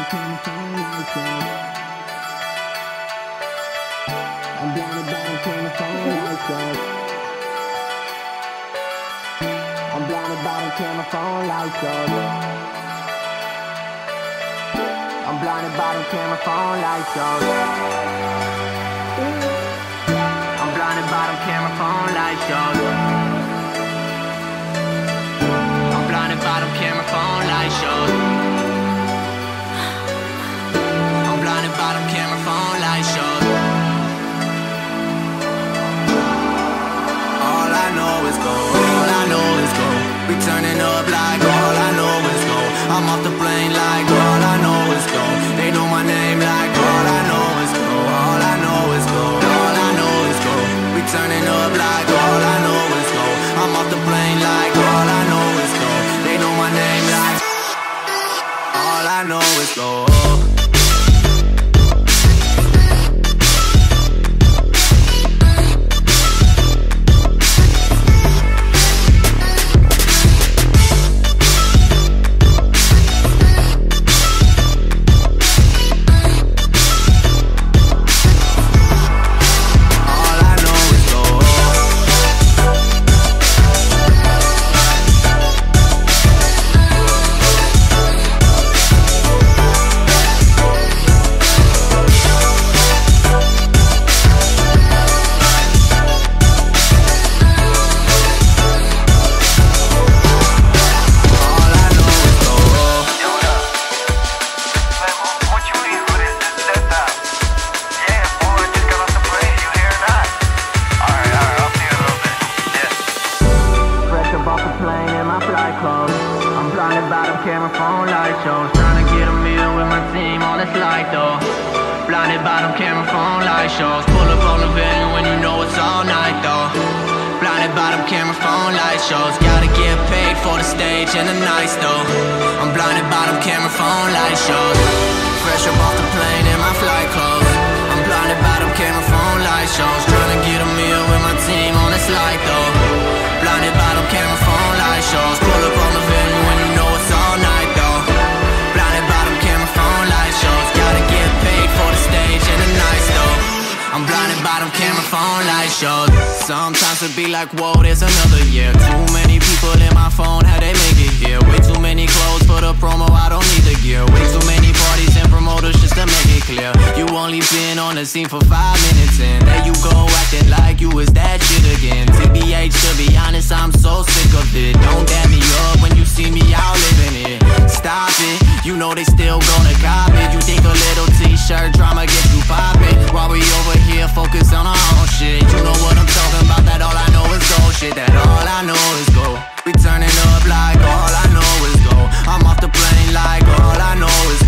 can't phone myself. I'm blinded by the camera phone myself. I'm blinded by the camera phone lights up. I'm blinded by the camera phone lights up. I'm blinded by the camera phone lights up. I'm blinded by the camera phone lights up. I'm blinded by the camera phone lights up. All I know is go, all I know is go. We turning up like all I know is go. I'm off the plane like all I know is go. They know my name like all I know is go. All I know is go, all I know is go. We turning up like all I know is go. I'm off the plane like all I know is go. They know my name like all I know is go. I'm blinded by the camera phone light shows. Trying to get a meal with my team on this light though. Blinded by them camera phone light shows. Pull up on the venue when you know it's all night though. Blinded by them camera phone light shows. Gotta get paid for the stage and the nights though. I'm blinded by them camera phone light shows. Fresh up off the plane in my flight clothes. I'm blinded by them camera phone light shows. Trying to get a meal with my team on this light though. Blinded by them camera phone light shows. Pull up on the venue when you know it's all night though. Blinded by them camera phone light shows. Gotta get paid for the stage and the nights though. I'm blinded by them camera phone light shows. Sometimes it be like, whoa, there's another year. Too many people in my phone, how they make it here? Way too many clothes for the promo, I don't need the gear. Way too many parties and promoters just to make it clear. You only been on the scene for 5 minutes and there you go acting like you was that shit again. TBH, to be honest, I'm so sick of it. Don't dab me up when you see me out living it. Stop it, you know they still gonna cop it. You think a little t-shirt drama get you poppin'? While we over here focus on our own shit. You know what I'm talking about, that all I know is go shit. That all I know is go. We turning up like all I know is go. I'm off the plane like all I know is